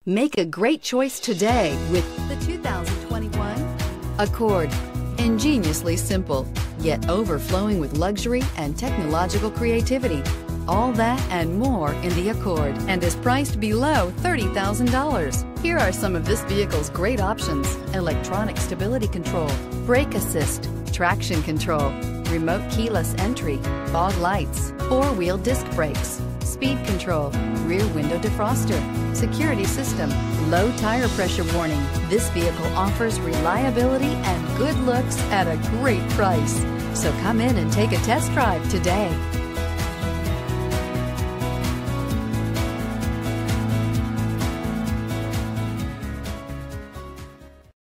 Make a great choice today with the 2021 Accord. Ingeniously simple, yet overflowing with luxury and technological creativity. All that and more in the Accord, and is priced below $30,000. Here are some of this vehicle's great options: electronic stability control, brake assist, traction control, remote keyless entry, fog lights, four-wheel disc brakes, speed control, rear window defroster, security system, low tire pressure warning. This vehicle offers reliability and good looks at a great price. So come in and take a test drive today.